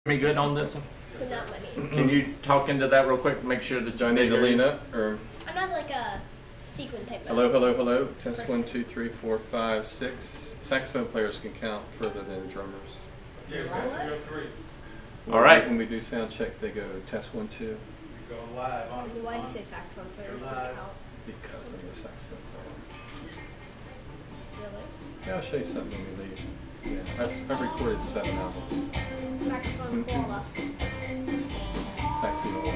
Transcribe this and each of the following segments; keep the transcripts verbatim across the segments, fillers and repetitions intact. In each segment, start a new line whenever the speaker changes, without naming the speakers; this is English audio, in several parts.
Me good on this one?
But not money.
Can you talk into that real quick? Make sure that
Do I need to lean up or?
I'm not like a sequin type.
Hello, hello, hello. Test person. One, two, three, four, five, six. Saxophone players can count further than drummers.
Yeah, we go three.
All right.
When we do sound check, they go test one, two.
We go live on.
Why do you say saxophone players can count?
Because I'm a saxophone player.
Really?
Yeah, I'll show you something when we leave. Yeah, I've, I've recorded seven albums.
Saxophone koala.
Saxophone.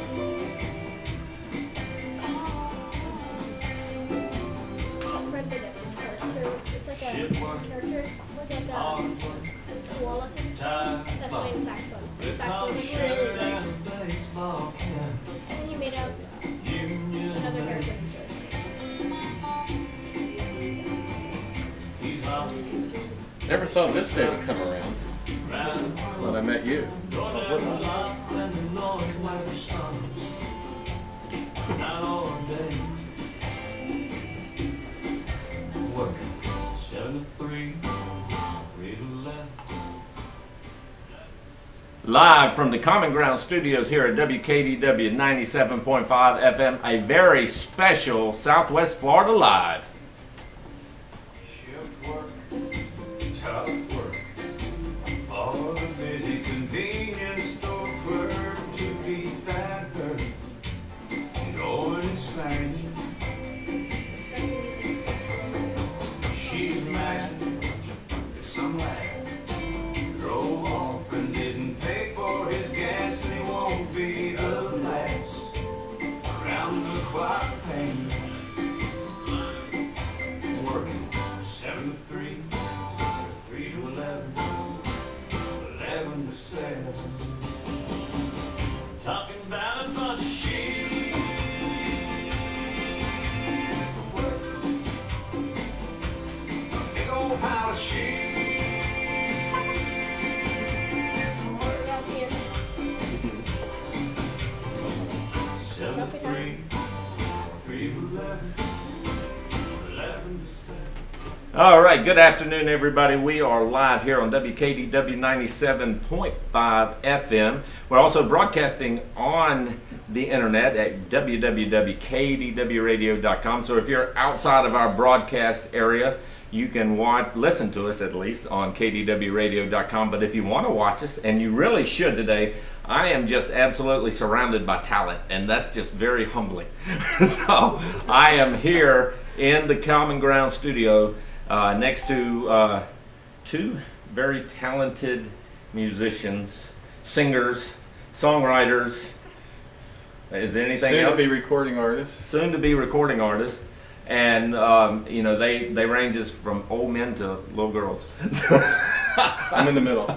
My friend did a character. It's like a character, like a koala. That's playing saxophone. Saxophone is really big. And then he made up another character.
Never thought this day would come around when I met you.
Live from the Common Ground Studios here at W K D W ninety-seven point five F M, a very special Southwest Florida Live.
Shift work, tough work, for the busy convenience store clerk to beat that hurt, going insane. She's mad that some lad drove off and didn't pay for his gas, and he won't be the last around the clock pain. Working seven to three, three to eleven, eleven to seven. Talking about a bunch of shit. Big old pile of shit. Seven to three, three to eleven, eleven to seven.
All right, good afternoon, everybody. We are live here on W K D W ninety-seven point five F M. We're also broadcasting on the internet at w w w dot k d w radio dot com. So if you're outside of our broadcast area, you can watch, listen to us at least on k d w radio dot com. But if you want to watch us, and you really should today, I am just absolutely surrounded by talent, and that's just very humbling. So I am here in the Common Ground studio uh, next to uh, two very talented musicians, singers, songwriters. Is there anything
Soon
else?
to be recording artists.
Soon to be recording artists. And um, you know, they they ranges from old men to little girls.
I'm in the middle.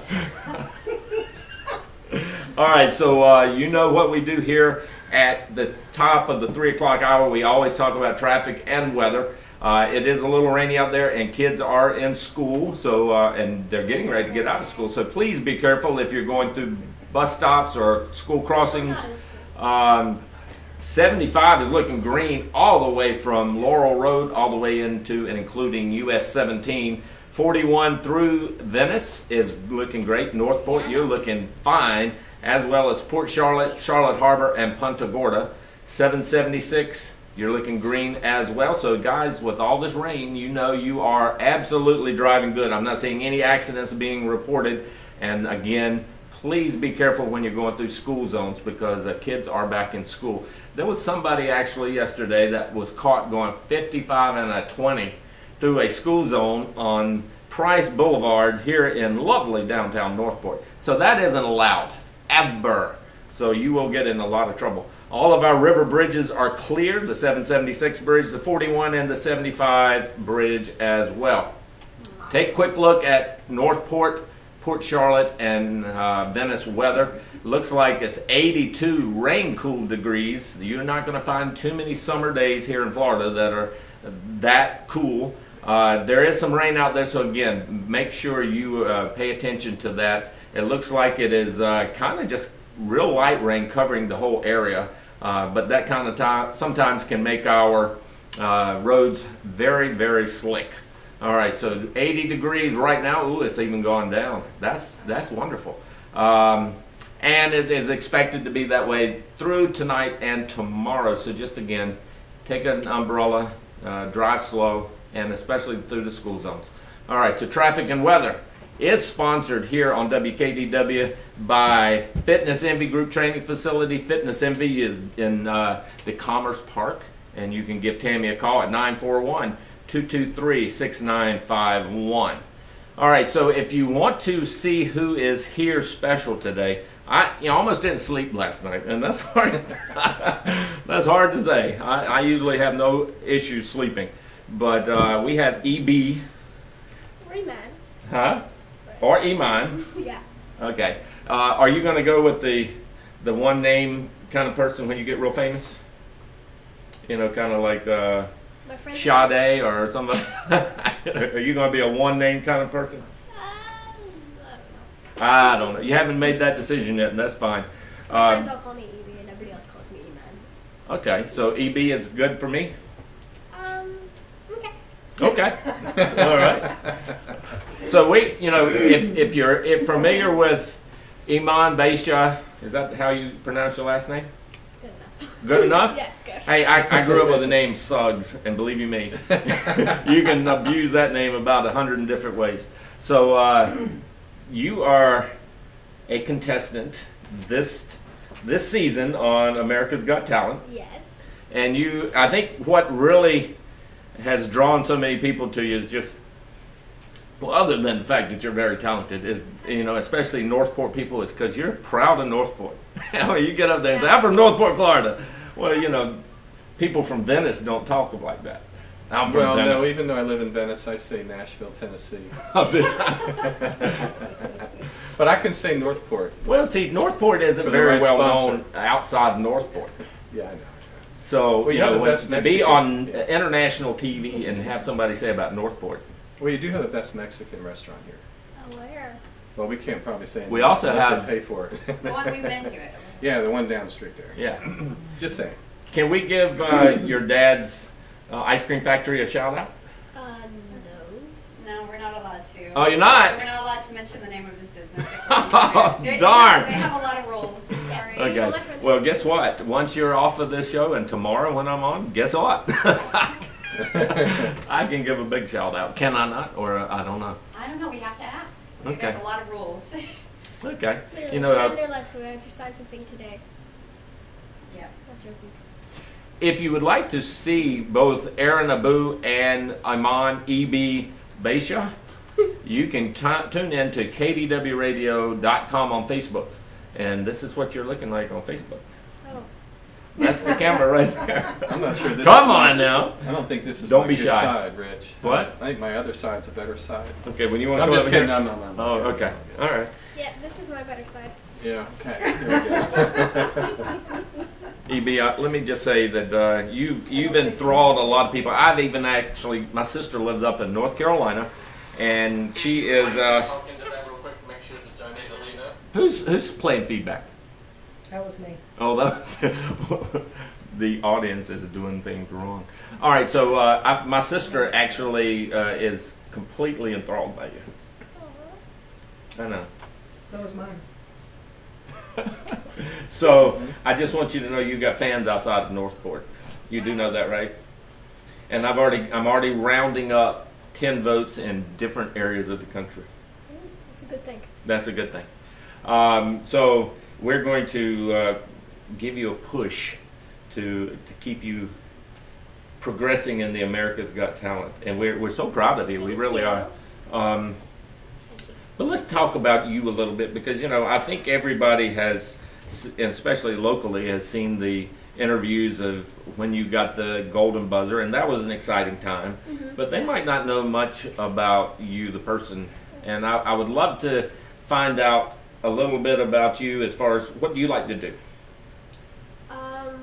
All right, so uh, you know what we do here at the top of the three o'clock hour. We always talk about traffic and weather. Uh, it is a little rainy out there, and kids are in school, so uh, and they're getting ready to get out of school. So please be careful if you're going through bus stops or school crossings. Um, seventy-five is looking green all the way from Laurel Road all the way into and including U S seventeen. forty-one through Venice is looking great. Northport, yes. You're looking fine, as well as Port Charlotte, Charlotte Harbor, and Punta Gorda. seven seventy-six, you're looking green as well. So guys, with all this rain, you know you are absolutely driving good. I'm not seeing any accidents being reported. And again, please be careful when you're going through school zones, because uh, kids are back in school. There was somebody actually yesterday that was caught going fifty-five and a twenty through a school zone on Price Boulevard here in lovely downtown Northport. So that isn't allowed, ever. So you will get in a lot of trouble. All of our river bridges are clear, the seven seventy-six bridge, the forty-one, and the seventy-five bridge as well. Take a quick look at Northport, Port Charlotte, and uh, Venice weather. Looks like it's eighty-two rain-cooled degrees. You're not going to find too many summer days here in Florida that are that cool. Uh, there is some rain out there, so again, make sure you uh, pay attention to that. It looks like it is uh, kind of just real light rain covering the whole area, uh, but that kind of time sometimes can make our uh, roads very, very slick. All right, so eighty degrees right now. Ooh, it's even gone down. That's that's wonderful. Um, And it is expected to be that way through tonight and tomorrow. So just again, take an umbrella, uh, drive slow, and especially through the school zones. All right, so traffic and weather is sponsored here on W K D W by Fitness Envy Group Training Facility. Fitness Envy is in uh, the Commerce Park, and you can give Tammy a call at nine four one, two two three, six nine five one. All right, so if you want to see who is here special today, I you know, almost didn't sleep last night, and that's hard. That's hard to say. I, I usually have no issues sleeping, but uh, we have E B.
Emanne.
Huh? Or Emanne.
Yeah.
Okay. Uh, are you going to go with the the one name kind of person when you get real famous? You know, kind of like uh,
My friend.
Sade or somebody. Are you going to be a one name kind of person?
Um, I don't know.
I don't know. You haven't made that decision yet, and that's fine.
My
Um,
friends all call me Evie, and everybody else calls me Emanne.
okay, so E B is good for me.
Um. Okay.
Okay. All right. So we, you know, if, if you're if familiar with Emanne Beasha, is that how you pronounce your last name?
Good enough.
Good enough?
Yeah, it's good.
Hey, I, I grew up with the name Suggs, and believe you me, you can abuse that name about a hundred different ways. So uh, you are a contestant this this season on America's Got Talent,
Yes.
and you, I think, what really has drawn so many people to you is just, well, other than the fact that you're very talented, is, you know, especially Northport people, is because you're proud of Northport. You get up there and say, I'm from Northport, Florida. Well, you know, people from Venice don't talk like that. I'm from
Well,
Venice.
no, even though I live in Venice, I say Nashville, Tennessee. But I can say Northport.
Well, see, Northport isn't
For the
very
right
well
sponsor.
known outside of Northport.
Yeah, I know.
So,
Well, you
you
have
know,
the
when-
best
to be
Mexican-
on international T V and have somebody say about Northport.
Well, you do have the best Mexican restaurant here.
Oh, where?
Well, we can't probably say anything
We also
unless
have-
they pay for it.
The one we've been to it.
Yeah, the one down the street there.
Yeah.
Just saying.
Can we give uh, your dad's uh, ice cream factory a shout out?
Uh, no.
No, we're not allowed to.
Oh, you're not?
We're not allowed to mention the name of this business.
Oh,
They- they
darn.
have- They have a lot of rules. Sorry.
Okay.
Well, my friends-
Well, guess what? Once you're off of this show and tomorrow when I'm on, guess what? I can give a big shout out. Can I not? Or uh, I don't know.
I don't know. We have to ask.
Okay.
There's a lot of rules.
Okay.
Literally,
You know,
signed
uh,
their life, so we have to sign something today.
Yeah.
Not joking.
if you would like to see both Aaron Abu and Emanne E B Beasha, you can t tune in to K D W radio dot com on Facebook. And this is what you're looking like on Facebook.
Oh.
That's the camera right there.
I'm not sure this
Come
is my-
on now.
I don't think this is
Don't
my
be
good
shy.
side, Rich.
What?
I think my other side's a better side.
Okay, when you want to
I'm
come
just
over here.
kidding. No, no, no, no.
Oh, okay. All right.
Yeah, this is my better side.
Yeah, okay. There we go.
E B, uh, let me just say that uh, you've you've enthralled a lot of people. I've even actually, my sister lives up in North Carolina, and she is. Uh, who's who's playing feedback?
That was me.
Oh, that was the audience is doing things wrong. All right, so uh, I, my sister actually uh, is completely enthralled by you.
Aww.
I know.
So is mine.
So I just want you to know you got fans outside of Northport. You do know that, right? And I've already I'm already rounding up ten votes in different areas of the country.
It's a good thing.
That's a good thing. Um, so we're going to uh, give you a push to to keep you progressing in the America's Got Talent, and we're we're so proud of you. We
Thank
really
you.
are. Um, But let's talk about you a little bit, because, you know, I think everybody has, and especially locally, has seen the interviews of when you got the golden buzzer, and that was an exciting time.
Mhm.
But they might not know much about you, the person, and I, I would love to find out a little bit about you as far as what do you like to do?
Um,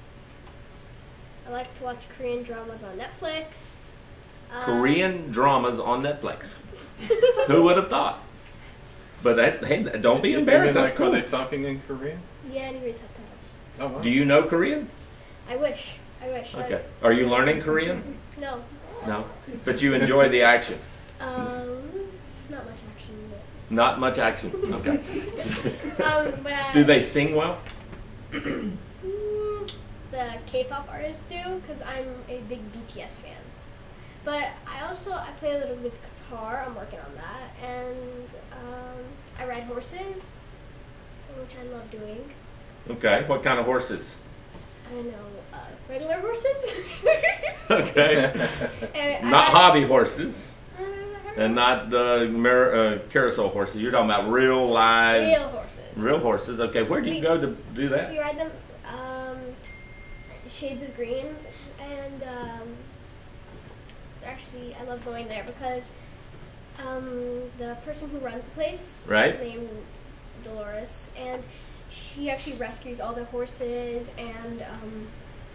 I like to watch Korean dramas on Netflix. Um,
Korean dramas on Netflix. Who would have thought? But that, hey, don't be
You mean
embarrassed. That's
like,
cool.
Are they talking in Korean?
Yeah, and you read subtitles.
Oh, wow.
Do you know Korean?
I wish. I wish.
Okay. Are you learning Korean?
I, no.
No. But you enjoy the action?
Um, not much action, but
Not much action. Okay.
Um, but I,
Do they sing well?
Mm, the K-pop artists do, because I'm a big B T S fan. But I also I play a little bit of guitar. I'm working on that, and um, I ride horses, which I love doing.
Okay. What kind of horses?
I don't know, uh, regular horses.
Okay.
And I
Not
ride-
hobby horses,
Uh, I don't
and
know.
not uh, mer- uh, carousel horses. You're talking about real live,
real horses.
real horses. Okay. Where do you
We-
go to do that?
We ride them um, shades of green, and um, actually I love going there because um, the person who runs the place
Right.
is named Dolores, and she actually rescues all the horses, and um,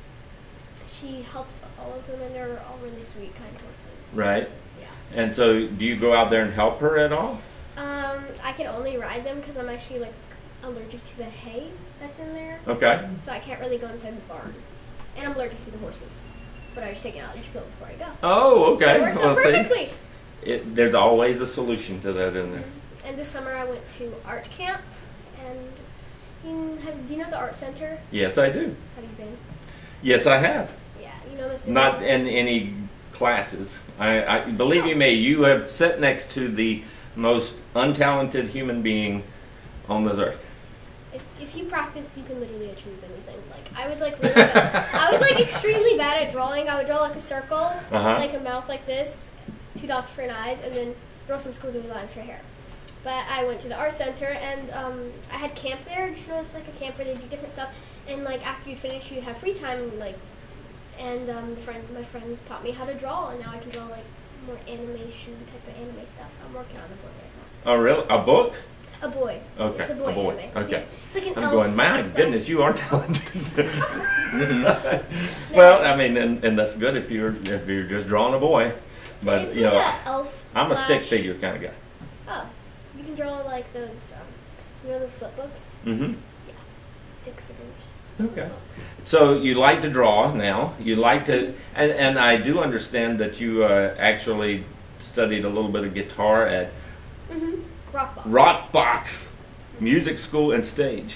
she helps all of them, and they're all really sweet, kind horses.
Right.
Yeah.
And so, do you go out there and help her at all?
Um, I can only ride them because I'm actually like allergic to the hay that's in there,
Okay.
so I can't really go inside the barn, and I'm allergic to the horses. But I was taking allergy pill before I go.
Oh, okay.
So it works
Well,
out
see,
perfectly.
it, there's always a solution to that in there.
And this summer I went to art camp, and you have, do you know the art center?
Yes, I do.
Have you been?
Yes, I have.
Yeah, you know Mister
Not in any classes. I, I believe you me. You have sat next to the most untalented human being on this earth.
If, if you practice, you can literally achieve anything. Like I was like really bad. I was like extremely bad at drawing. I would draw like a circle,
Uh-huh.
like a mouth like this, two dots for an eyes, and then draw some squiggly lines for hair. But I went to the art center, and um, I had camp there. Just noticed like a camp where they do different stuff, and like after you'd finish, you'd have free time, like. And um, the friend, my friends taught me how to draw, and now I can draw like more animation type of anime stuff. I'm working on a book right
Oh, really? A book?
now. A boy.
Okay,
It's a boy,
a boy.
anime.
Okay.
He's, it's like an
I'm
elf
going, my
and stuff.
goodness, you are talented. Well, I mean, and, and that's good if you're if you're just drawing a boy. But,
it's
you
like
know,
a elf.
I'm a stick
slash-
figure kind of guy.
Oh, you can draw like those, um, you know, those flip books.
Mm-hmm.
Stick figures.
Okay. So you like to draw now. You like to, and, and I do understand that you uh, actually studied a little bit of guitar at
Mm-hmm. Rock box.
Rockbox Music School and Stage.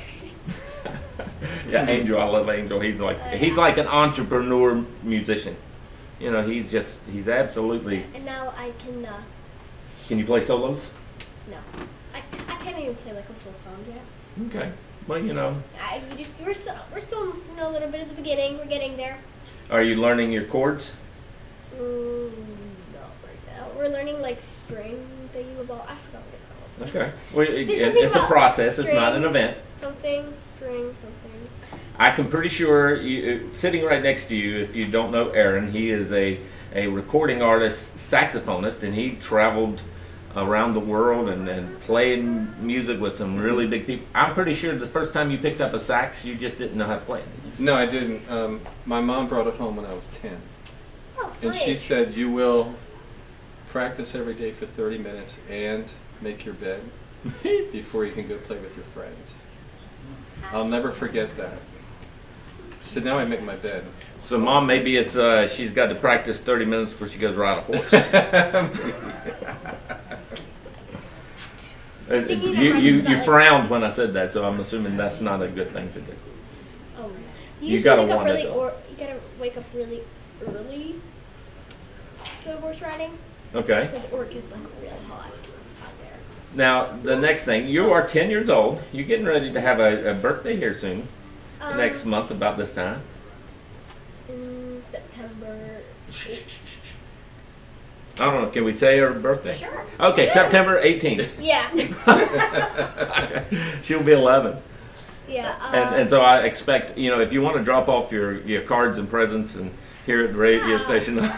Yeah, Angel, I love Angel. He's like
Uh,
he's
yeah.
like an entrepreneur musician. You know, he's just he's absolutely.
And now I can, uh,
Can you play solos?
no. I, I can't even play like a full song yet.
Okay. Well, you know,
I, we just, we're still, we're still, you know, a little bit at the beginning. We're getting there.
are you learning your chords?
Mm, no, right now. We're learning like string thingamabob. I forgot what it's called.
Okay. Well, it,
There's
it-
something
it's a
about
process. It's not an
string.
event.
Something, string, something.
I can pretty sure you, sitting right next to you, if you don't know Aaron, he is a, a recording artist, saxophonist, and he traveled around the world and, and played music with some really big people. I'm pretty sure the first time you picked up a sax, you just didn't know how to play it.
No, I didn't. Um, my mom brought it home when I was ten.
Oh,
And she
nice.
said, you will practice every day for thirty minutes and make your bed before you can go play with your friends. I'll never forget that. She said, now I make my bed.
So, Mom, maybe it's uh, she's got to practice thirty minutes before she goes ride a horse. Uh,
Singing
you
at
you,
home is
you
about-
frowned when I said that, so I'm assuming that's not a good thing to do.
Oh,
You
you usually
gotta
wake up
want it,
really,
though.
or you gotta wake up really early to go to horse riding
Okay.
because or it gets like real hot out there.
Now, the next thing, you are ten years old. You're getting ready to have a, a birthday here soon,
Um,
next month about this time.
in September. eighth.
I don't know, can we say her birthday?
Sure.
Okay,
Yeah.
September eighteenth.
Yeah,
She'll be eleven.
yeah. Uh,
And, and so I expect, you know, if you want to drop off your, your cards and presents and here at the radio
Wow.
station.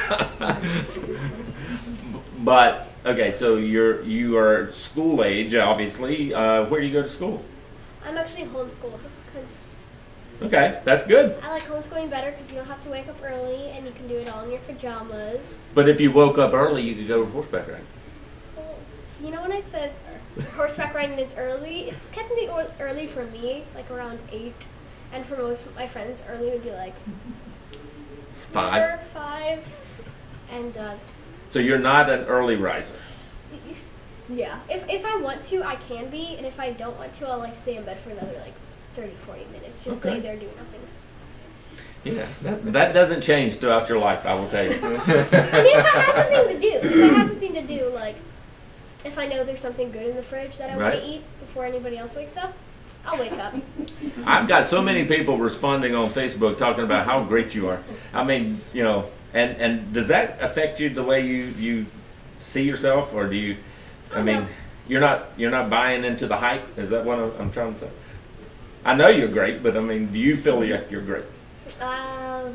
But, okay, so you're, you are school age, obviously. Uh, where do you go to school?
I'm actually homeschooled because
Okay, that's good.
I like homeschooling better because you don't have to wake up early and you can do it all in your pajamas.
But if you woke up early, you could go horseback riding.
Well, you know when I said horseback riding is early, it's technically or- early for me. It's like around eight, and for most of my friends, early would be like
It's
four,
five.
five, and uh,
So you're not an early riser.
y- y- Yeah. If if I want to, I can be, and if I don't want to, I'll like stay in bed for another like thirty, forty minutes. Just
Okay.
lay there doing nothing.
Yeah, that, that doesn't change throughout your life, I will tell you.
I mean, if I have something to do, if I have something to do, like if I know there's something good in the fridge that I want
Right.
to eat before anybody else wakes up, I'll wake up.
I've got so many people responding on Facebook talking about how great you are. I mean, you know, and, and does that affect you the way you, you see yourself, or do you, I
Oh,
mean,
no.
you're not you're not buying into the hype? Is that what I'm, I'm trying to say? I know you're great, but I mean, do you feel like you're great?
Um,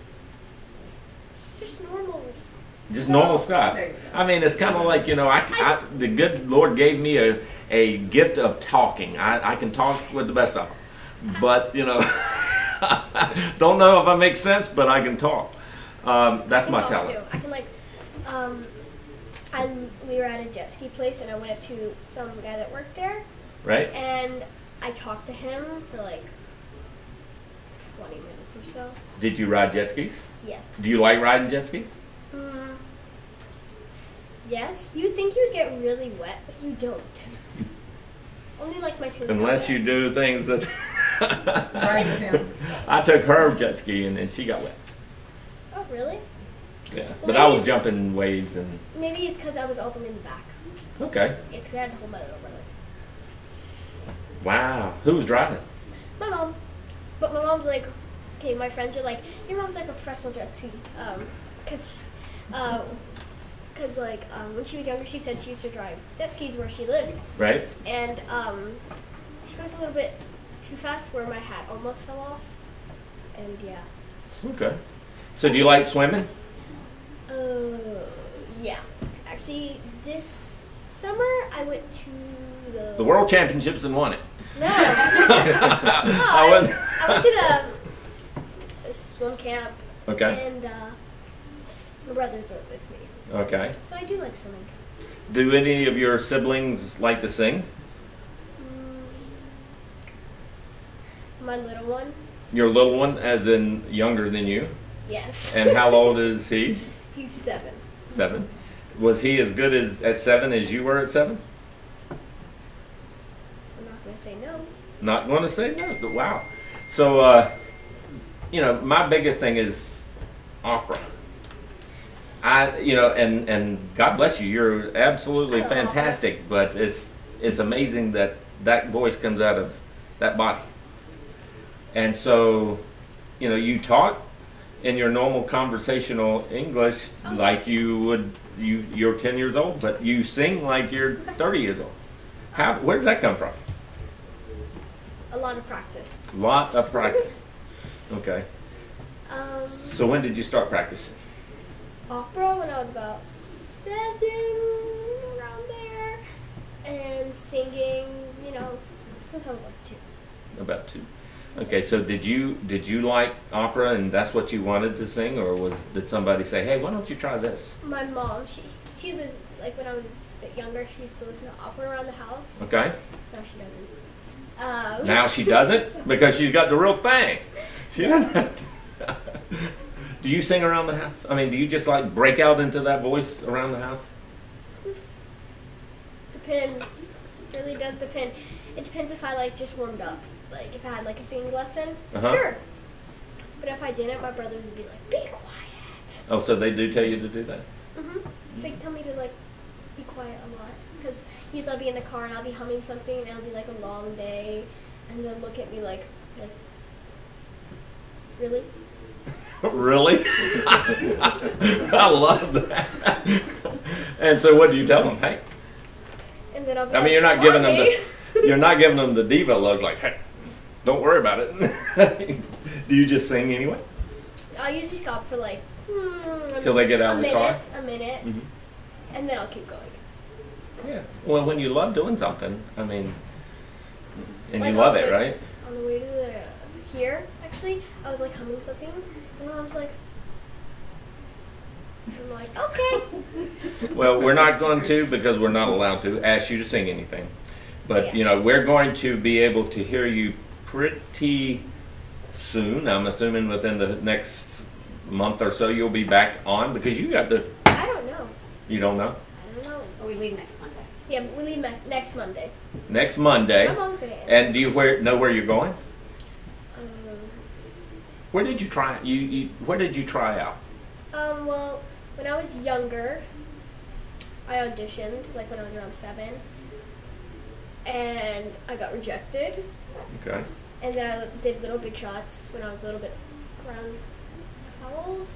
just normal.
Just normal stuff.
There you go.
I mean, it's kind of like, you know, I, I, the good Lord gave me a, a gift of talking. I, I can talk with the best of them. But, you know, don't know if I make sense, but I can talk. Um, that's
I can
my
talk
talent.
too. I can like, um, I we were at a jet ski place, and I went up to some guy that worked there,
Right?
and I talked to him for like twenty minutes or so.
Did you ride jet skis?
Yes.
Do you like riding jet skis?
Mm, yes. You think you'd get really wet, but you don't. Only like my twins. got
Unless
wet.
you do things that...
Right down.
I took her jet ski and, and she got wet.
Oh really?
Yeah.
Well,
But I was
maybe-
jumping waves and...
Maybe it's because I was all the way in the back.
Okay.
Yeah, because I had to hold my little brother.
Wow. Who was driving?
My mom. But my mom's like, okay, my friends are like, your mom's like a professional jet ski. Um, cause, um, cause like um, when she was younger, she said she used to drive jet skis where she lived,
Right?
and um, she goes a little bit too fast where my hat almost fell off, and yeah.
Okay. So do you like swimming?
Uh, yeah. Actually, this summer I went to the.
The World Championships and won it.
No. no
I
I,
went-
I went to the, the swim camp.
Okay.
And uh, my brothers went with me.
Okay.
So I do like swimming.
Do any of your siblings like to sing?
Mm, my little one,
Your little one, as in younger than you.
yes.
And how old is he?
He's seven.
Seven. Was he as good as at seven as you were at seven?
I'm not going to say no.
Not going to say no. But wow. So, uh, you know, my biggest thing is opera. I, you know, and, and God bless you, you're absolutely
I love opera.
fantastic, but it's, it's amazing that that voice comes out of that body. And so, you know, you talk in your normal conversational English
Oh.
like you would, you, you're ten years old, but you sing like you're thirty years old. How, where does that come from?
A lot of practice.
Lot of practice. Okay.
Um,
So when did you start practicing?
opera when I was about seven, around there. And singing, you know, since I was like two.
About two. Okay, so did you did you like opera and that's what you wanted to sing, or was did somebody say, hey, why don't you try this?
My mom, she she was, like when I was a bit younger, she used to listen to opera around the house.
Okay.
No, she doesn't. Um,
Now she doesn't because she's got the real thing. She doesn't have to. Do you sing around the house? I mean, do you just like break out into that voice around the house?
Depends. It really does depend. It depends if I like just warmed up. Like if I had like a singing lesson,
Uh-huh.
sure. But if I didn't, my brother would be like, "Be quiet."
Oh, so they do tell you to do that?
Mhm. They tell me to like be quiet a lot because usually I'll be in the car and I'll be humming something and it'll be like a long day, and they'll look at me like, like, really?
Really? I love that. And so what do you tell them? Hey,
And then I'll be
I
like,
mean, you're not giving them
"Mommy."
the you're not giving them the diva look like, hey, don't worry about it. Do you just sing anyway?
I'll usually stop for like hmm,
Till they get out
a
of the
minute,
car?
a minute,
Mhm.
and then I'll keep going.
Yeah. Well, when you love doing something, I mean, and
Like
you love
on the
it,
way-
right?
On the way to the here, actually, I was like humming something, and Mom's like, I'm like, okay.
Well, we're not going to, because we're not allowed to, ask you to sing anything. But,
Yeah.
you know, we're going to be able to hear you pretty soon. I'm assuming within the next month or so you'll be back on, because you got the,
I don't know.
you don't know?
I don't know.
Oh, we leave next Monday.
Yeah, we leave me- next Monday.
Next Monday.
My mom's gonna answer.
And do you where, know where you're going?
Um,
Where did you try? You, you where did you try out?
um, well, when I was younger, I auditioned, like when I was around seven, and I got rejected.
Okay.
And then I did Little Big Shots when I was a little bit around, how old?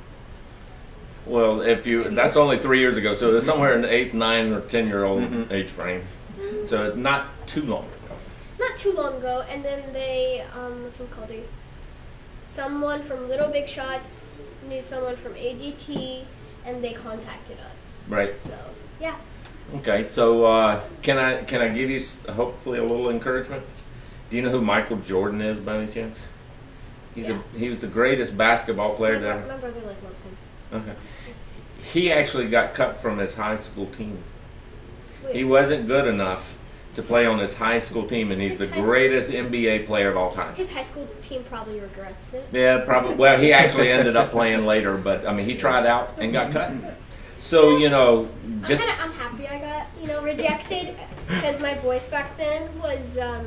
Well, if you that's only three years ago, so it's somewhere in the eight, nine, or ten year old
Mhm.
age frame. So it's not too long ago.
Not too long ago, and then they, um, what's it called? They, someone from Little Big Shots knew someone from A G T, and they contacted us.
Right.
So, yeah.
Okay. So uh, can I can I give you s- hopefully a little encouragement? Do you know who Michael Jordan is by any chance? He's
Yeah.
a, he was the greatest basketball player
My,
to
bro-
ever.
my brother like loves him.
Okay. He actually got cut from his high school team.
Wait,
He wasn't good enough to play on his high school team, and he's
His
the
high school-
greatest N B A player of all time.
his high school team probably regrets it.
Yeah, probably. Well, he actually ended up playing later, but I mean, he tried out and got cut. So you know, just
I'm, kinda, I'm happy I got, you know, rejected because my voice back then was um,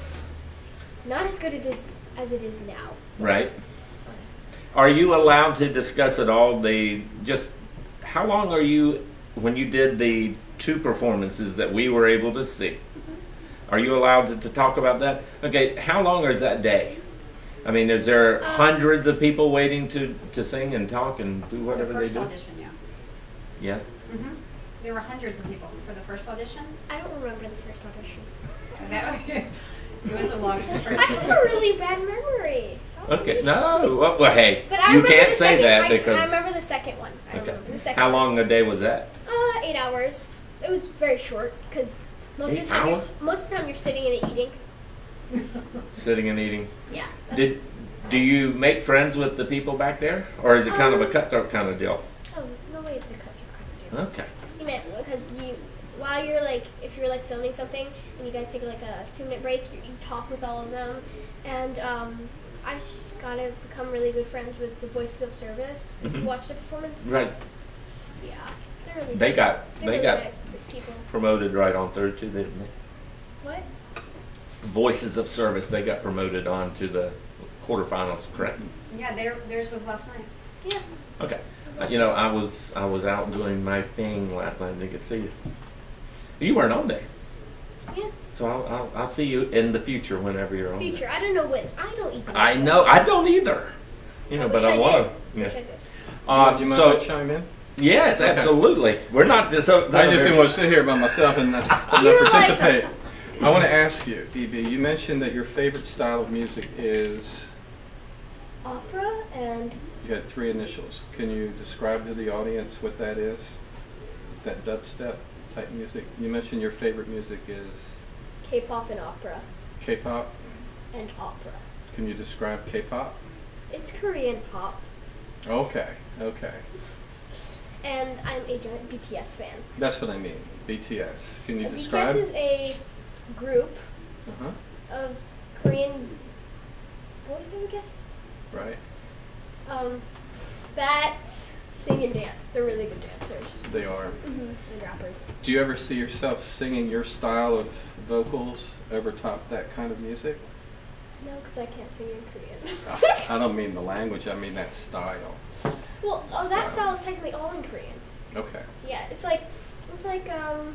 not as good it is, as it is now.
right. Are you allowed to discuss at all the just how long are you when you did the two performances that we were able to see? Are you allowed to, to talk about that? Okay, how long is that day? I mean, is there
Uh,
hundreds of people waiting to, to sing and talk and do
For the
whatever they
first
do?
audition, yeah.
Yeah.
Mm-hmm. There were hundreds of people for the first audition.
I don't remember the first audition.
Is that what you- It was a long.
I have a really bad memory. Sorry.
Okay. No. Well, well hey,
But I
you
remember
can't
the
say
second,
that
I,
because.
I remember the second one. I
Okay.
remember the second
How
one.
long a day was that?
Uh, eight hours. It was very short because most
Eight
of the time you're,
hours?
s- most of the time you're sitting and eating.
Sitting and eating.
Yeah. that's-
Did do you make friends with the people back there, or is it kind of a
Um,
cutthroat kind of deal?
Oh, no way is it a cutthroat kind of deal.
Okay.
You meant because you, while you're like, if you're like filming something and you guys take like a two minute break, you, you talk with all of them, and um, I s- got to become really good friends with the Voices of Service. If you
Mhm.
watch the performance,
Right.
Yeah, they're really.
They
sweet.
got
They're
they
really
got
nice people.
promoted right on third too, didn't they?
What?
Voices of Service. They got promoted on to the quarterfinals, correct?
Yeah, their, theirs was last night.
Yeah.
Okay. Uh, you know, I was I was out doing my thing last night and didn't get to see you. You weren't on there,
Yeah.
so I'll, I'll I'll see you in the future whenever you're on.
Future. I don't know when. I don't even.
There. I know. I don't either. You know,
I
but
wish
I
I
want
did.
to.
Wish I
Yeah.
did.
Uh,
you mind
so
if I chime in?
yes,
Okay.
absolutely. We're not just. So,
I just didn't want to sit here by myself and not, not
You like-
participate. I want to ask you, E B, you mentioned that your favorite style of music is,
Opera and
you had three initials. Can you describe to the audience what that is? That dubstep type music? You mentioned your favorite music is
K-pop and opera
K-pop.
and opera.
Can you describe K-pop?
It's Korean pop,
Okay, okay.
and I'm a giant B T S fan.
That's what I mean, B T S. Can you
And
describe?
B T S is a group
Uh-huh,
of Korean boys, I would guess,
right.
um, that sing and dance. They're really good dancers.
They are.
Mm-hmm. And rappers.
Do you ever see yourself singing your style of vocals over top that kind of music?
No, because I can't sing in Korean.
I don't mean the language, I mean that style.
Well, oh, that style is technically all in Korean.
Okay.
Yeah, it's like, it's like, um,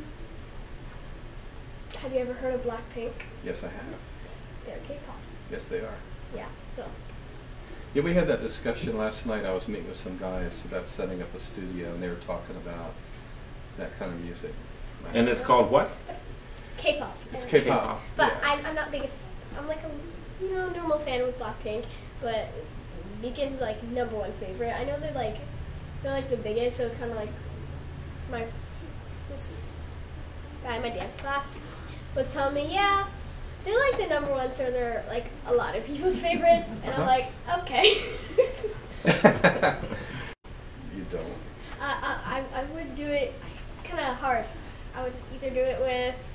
have you ever heard of Blackpink?
Yes, I have.
They're K-pop.
Yes, they are.
Yeah, so.
Yeah, we had that discussion last night. I was meeting with some guys about setting up a studio, and they were talking about that kind of music. last
And
night.
it's called what?
K-pop.
It's
And-
K-pop.
But
yeah.
I'm, I'm not big. A, I'm like a, you know, normal fan with Blackpink, but B T S is like number one favorite. I know they're like, they're like the biggest, so it's kind of like my this guy in my dance class was telling me, yeah, they're like the number one, so they're like a lot of people's favorites, and I'm
Uh-huh.
like, okay.
You don't.
Uh, I, I I would do it. It's kind of hard. I would either do it with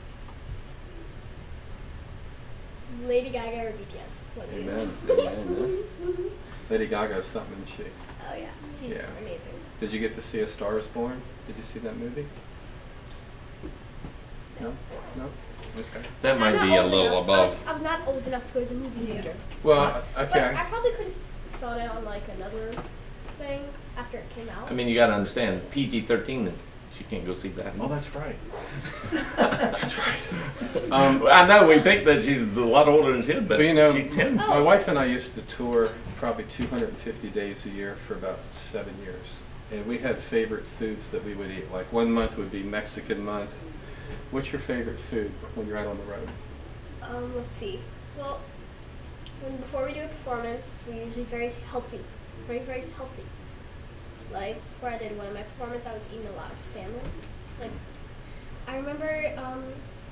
Lady Gaga or B T S. What do you?
Amen. Amen. man. Lady Gaga's something, isn't she?
Oh yeah, she's
Yeah.
amazing.
Did you get to see A Star Is Born? Did you see that movie? No? No? Okay.
That
I'm
might
not
be a
old
little
enough.
above.
I was, I was not old enough to go to the movie theater.
Well,
But
okay.
I probably could have saw it on like another thing after it came out.
I mean, you got to understand, P G thirteen, she can't go see that.
Oh, that's right. That's right. Um,
I know, we think that she's a lot older than she is, but
Well, you know,
she's ten.
my wife and I used to tour probably two hundred fifty days a year for about seven years. And we had favorite foods that we would eat. Like one month would be Mexican month. What's your favorite food when you're out on the road?
Um, let's see. Well, when before we do a performance, we're usually very healthy, very very healthy. Like before I did one of my performances, I was eating a lot of salmon. Like I remember um,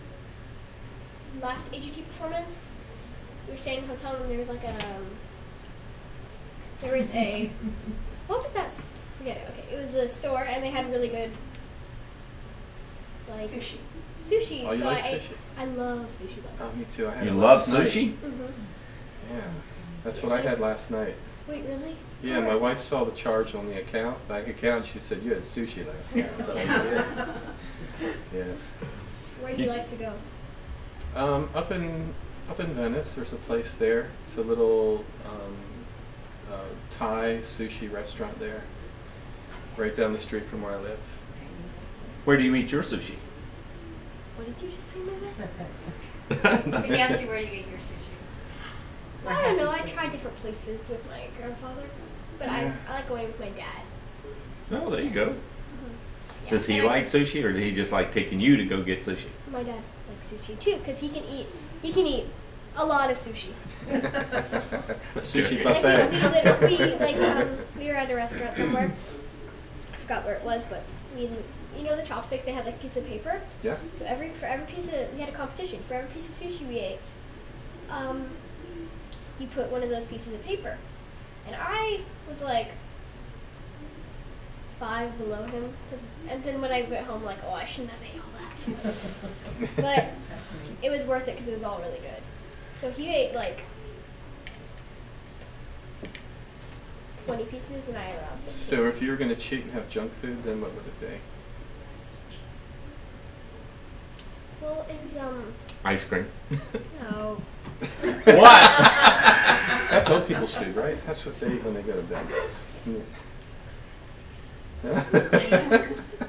last A G T performance, we were staying in a hotel and there was like a um, there was a what was that? s- Forget it. Okay, it was a store and they had really good like
Sushi.
Sushi.
Oh, you
so
like
I ate-
sushi?
I love sushi. Like
Oh, me too. I had
You
it
love
last night.
sushi?
hmm
Yeah, that's what I had last night.
Wait, really?
Yeah, my wife saw the charge on the account, bank account. She said, "You had sushi last night." I was like, "I did." Yes.
Where do you like to go?
Um, up in up in Venice, there's a place there. It's a little um, uh, Thai sushi restaurant there, right down the street from where I live.
Where do you eat your sushi?
What did you just say,
It's
Mevo?
okay, it's okay.
Did he ask you where you eat your sushi?
I don't know. I tried different places with my grandfather, but
Yeah.
I, I like going with my dad.
Oh, there you go.
Yeah,
Does he
and I-
like sushi, or does he just like taking you to go get sushi?
My dad likes sushi too, because he can eat. He can eat a lot of sushi.
A sushi
Like,
buffet.
we, we, lit- we like um, we were at a restaurant somewhere. I forgot where it was, but we, you know, the chopsticks. They had like a piece of paper.
Yeah.
So every for every piece of we had a competition for every piece of sushi we ate. Um, you put one of those pieces of paper, and I was like five below him. 'Cause, and then when I went home, like, oh, I shouldn't have ate all that. But
That's me.
it was worth it because it was all really good. So he ate like twenty pieces, and I ate around fifteen.
So if you were going to cheat and have junk food, then what would it be?
Well, is um
Ice cream.
no.
What?
That's old people's food, right? That's what they eat when they go to bed. Yeah.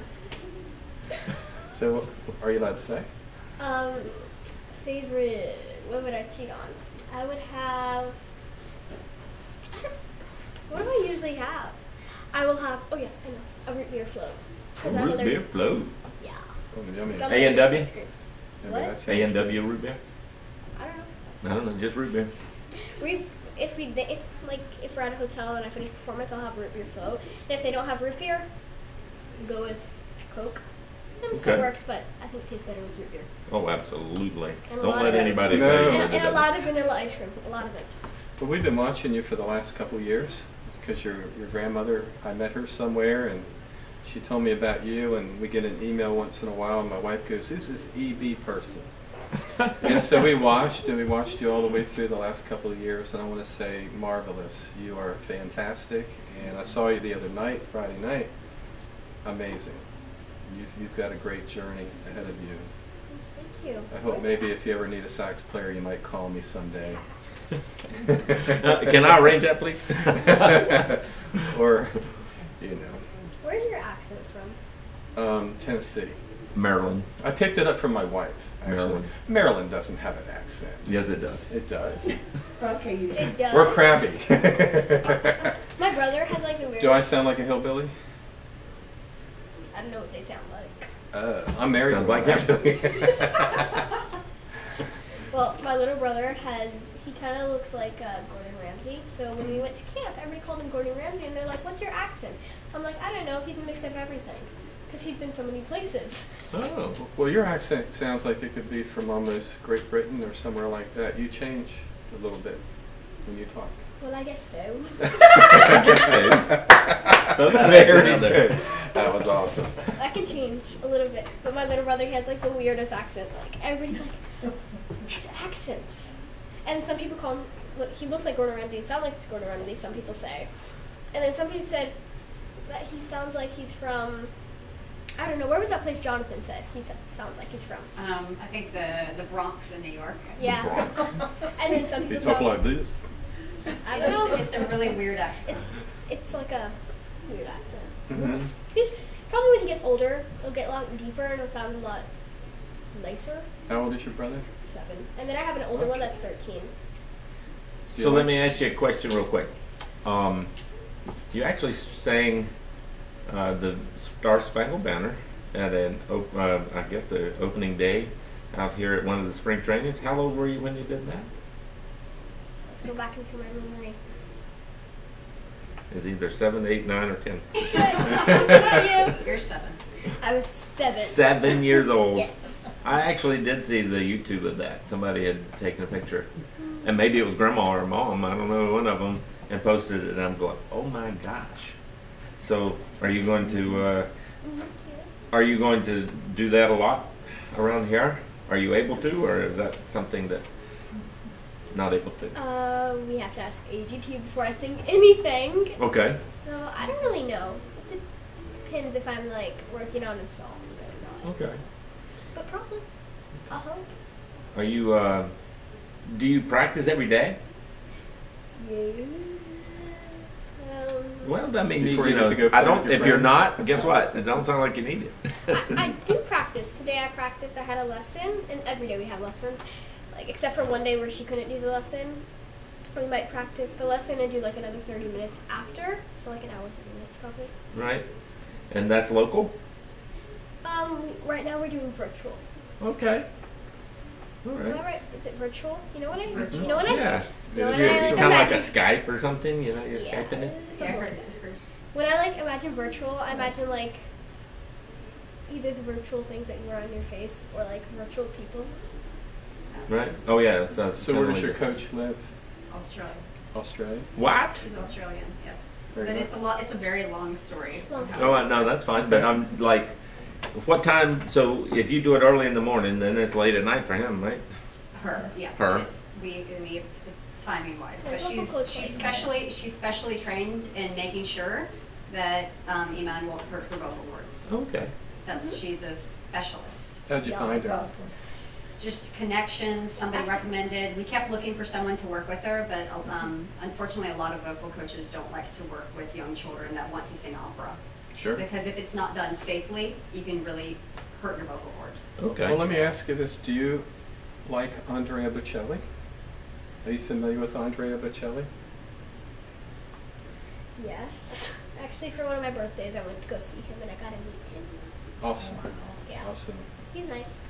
So, are you allowed to say?
Um, favorite. What would I cheat on? I would have. I don't, what do I usually have? I will have. Oh yeah, I know. A root beer float. Because I'm
Root beer
allergic.
float.
Yeah.
Oh, yummy.
I'm
A and W?
allergic to ice cream.
Yummy,
What?
that sounds
A and
good.
W root beer?
I don't know.
I don't know, just root beer.
We, if we, if like, if we're at a hotel and I finish performance, I'll have root beer float. And if they don't have root beer, go with Coke. It still
Okay.
works, but I think it tastes better with root beer.
Oh, absolutely.
And a
Don't
lot
let
of-
anybody
No.
tell you
And,
that
and
it
a
doesn't.
lot of vanilla ice cream. A lot of it.
Well, we've been watching you for the last couple of years because your your grandmother, I met her somewhere and she told me about you, and we get an email once in a while and my wife goes, "Who's this E B person?" And so we watched and we watched you all the way through the last couple of years, and I want to say marvelous. You are fantastic, and I saw you the other night, Friday night. Amazing. You've, you've got a great journey ahead of you.
Thank you.
I hope
Where's
maybe
your-
if you ever need a sax player, you might call me someday.
Uh, Can I arrange that, please?
Or, you know,
Where's your accent from?
um, Tennessee.
Maryland.
I picked it up from my wife. Actually.
Maryland.
Maryland doesn't have an accent.
Yes, it does.
It does.
Okay, you
It does.
We're crabby.
My brother has like the weirdest.
Do I sound like a hillbilly?
I don't know what they sound like.
Uh, I'm married.
Sounds
to
like
one,
him.
actually.
Well, my little brother has. He kind of looks like uh, Gordon Ramsay. So when we went to camp, everybody called him Gordon Ramsay, and they're like, "What's your accent?" I'm like, "I don't know. He's a mix of everything, because he's been so many places."
Oh.
Well, your accent sounds like it could be from almost Great Britain or somewhere like that. You change a little bit when you talk.
Well, I guess so.
I guess so. Throw that accent
Very
out there.
good. That was awesome.
I can change a little bit, but my little brother he has like the weirdest accent. Like everybody's like, his accent, and some people call him. Look, he looks like Gordon Ramsay. It sounds like Gordon Ramsay. Some people say, and then some people said that he sounds like he's from I don't know, where was that place Jonathan said? He sa- sounds like he's from.
Um, I think the, the Bronx in New York.
Yeah.
Bronx.
And then some
They
people
talk
sound
like this.
I
It's,
don't
just,
know.
it's a really weird accent.
It's it's like a weird accent.
Mm-hmm.
He's probably when he gets older, it'll get a lot deeper and it'll sound a lot nicer.
How old is your brother?
Seven. And then I have an older one that's thirteen.
So let me ask you a question real quick. Um, you actually sang uh, the Star Spangled Banner at an, op- uh, I guess the opening day out here at one of the spring trainings. How old were you when you did that?
Let's go back into my memory.
Is either seven, eight, nine, or ten.
What about you?
You're seven.
I was seven.
Seven years old.
Yes.
I actually did see the YouTube of that. Somebody had taken a picture, and maybe it was grandma or mom. I don't know, one of them, and posted it. And I'm going, oh my gosh. So, are you going to uh, are you going to do that a lot around here? Are you able to, or is that something that not able to?
Uh, we have to ask A G T before I sing anything.
Okay.
So I don't really know. It depends if I'm like working on a song or not.
Okay.
But probably. I hope.
Are you? Uh, do you practice every day?
Yeah. Um,
Well, I mean, you,
Before
you
you
know,
have to go
I
play
don't.
with your
If you're
friends?
not, guess what? It don't sound like you need it.
I, I do practice. Today I practiced. I had a lesson, and every day we have lessons. Like except for one day where she couldn't do the lesson. We might practice the lesson and do like another thirty minutes after. So like an hour, thirty minutes probably.
Right. And that's local.
Um, right now we're doing virtual.
Okay. All
Am I
right.
right? Is it virtual? You know what I?
Virtual.
You know what I?
Yeah.
You know what
Yeah,
I
it's
like
Kind of like a
imagine?
Skype or something. You know, you're
Yeah,
Skyping it.
Yeah, I
something
heard
like
that.
that.
I heard-
When I like imagine virtual, I imagine like either the virtual things that you wear on your face or like virtual people.
Right. Oh yeah. So,
So where does your coach live?
Australia.
Australia?
What?
She's Australian, yes.
Very
But
good.
it's a lot. It's a very long story.
Long
of how-
Oh uh, no, that's fine. But I'm like, what time? So if you do it early in the morning, then it's late at night for him, right?
Her, yeah.
Her.
It's we we it's timing wise,
Yeah,
but
local
she's
coach
she's
like that.
specially she's specially trained in making sure that um, Emanne won't hurt her vocal cords.
Okay.
That's
Mhm.
she's a specialist.
How'd you
Yeah,
find
that's
her?
awesome.
Just connections. Somebody
After-
recommended. We kept looking for someone to work with her, but um, unfortunately, a lot of vocal coaches don't like to work with young children that want to sing opera
Sure.
because if it's not done safely, you can really hurt your vocal cords.
Okay.
Well, let me ask you this. Do you like Andrea Bocelli? Are you familiar with Andrea Bocelli?
Yes. Actually, for one of my birthdays, I went to go see him and I got to meet him.
Awesome.
Yeah.
Awesome.
He's nice.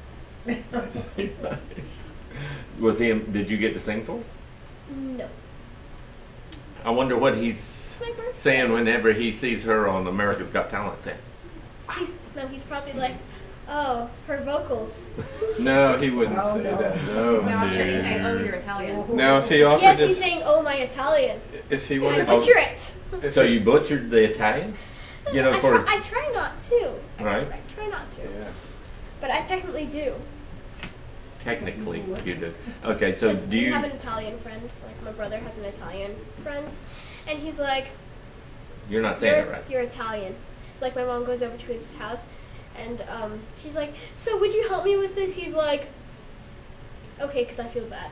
Was he? Did you get to sing for him?
No.
I wonder what he's
It's my birthday.
saying whenever he sees her on America's Got Talent. Saying,
He's, no, he's probably like, oh, her vocals.
No, he wouldn't
Oh,
say
no.
that. No.
No, I'm sure he's saying, "Oh, you're Italian."
Now, if he offered
Yes,
this,
he's saying, oh, my Italian.
if he
I
wanted,
butcher it.
if
so
he-
you butchered the Italian? You know,
I,
for
try, I try not to. I,
Right.
I try not to.
Yeah.
But I technically do.
technically you did. Okay, so
Because
do
we
you?
have an Italian friend. Like, my brother has an Italian friend. And he's like,
You're not saying
you're,
it right.
you're Italian. Like, my mom goes over to his house, and um, she's like, so would you help me with this? He's like, okay, because I feel bad.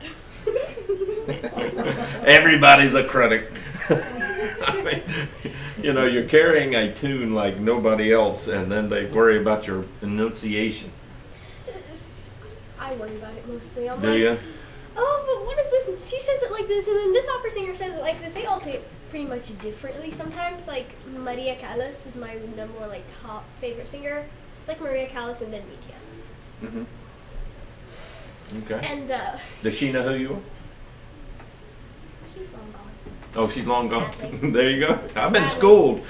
Everybody's a critic. I mean, you know, you're carrying a tune like nobody else, and then they worry about your enunciation.
I worry about it mostly. I'm
Do
like,
you?
oh, but what is this? And she says it like this, and then this opera singer says it like this. They all say it pretty much differently sometimes. Like, Maria Callas is my number one, like, top favorite singer. It's like Maria Callas and then B T S.
Mhm.
Okay.
And, uh...
Does she know who you are?
She's long gone.
Oh, she's long gone.
Sadly.
There you go. I've been
Sadly.
schooled.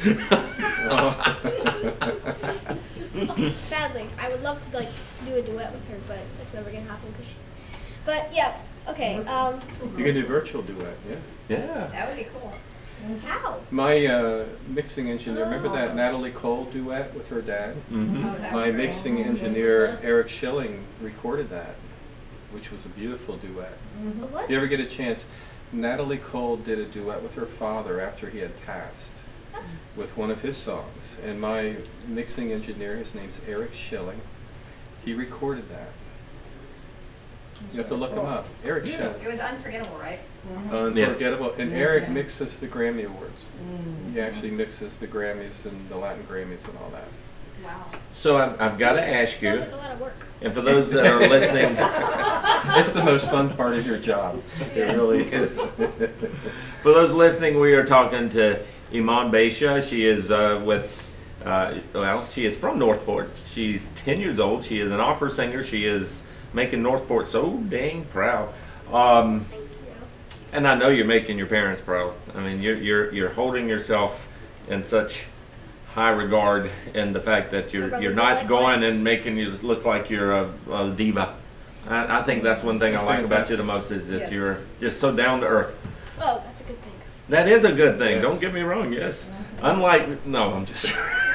Sadly. I would love to, like, do a duet with her, but that's never gonna happen, because she... But, yeah, okay, um...
You can do virtual duet, yeah.
Yeah.
That would be cool.
How?
My uh, mixing engineer, remember that Natalie Cole duet with her dad?
Mm-hmm.
Oh, that
My
was great.
mixing engineer, Eric Schilling, recorded that, which was a beautiful duet.
What?
If you ever get a chance, Natalie Cole did a duet with her father after he had passed. with one of his songs. And my mixing engineer, his name's Eric Schilling, he recorded that. You have to look him up. Eric
It
Schilling.
was unforgettable, right?
Unforgettable. And Eric
Yeah.
mixes the Grammy Awards.
Mm.
He actually mixes the Grammys and the Latin Grammys and all that.
Wow.
So I've, I've got to ask you,
Sounds like a lot of work.
and for those that are listening,
It's the most fun part of your job. It really is.
for those listening, we are talking to Emanne Beasha. She is uh, with, uh, well, she is from Northport. She's ten years old. She is an opera singer. She is making Northport so dang proud. Um,
Thank you.
and I know you're making your parents proud. I mean, you're you're you're holding yourself in such high regard in the fact that
My
you're
brothers
you're
are
not
like
going
one.
and making you look like you're a, a diva. I, I think that's one thing I
That's
like about
fantastic.
you the most is that
Yes.
you're just so down to earth.
Oh, that's a good thing.
That is a good thing.
Yes.
Don't get me wrong. Yes. Unlike no, I'm just.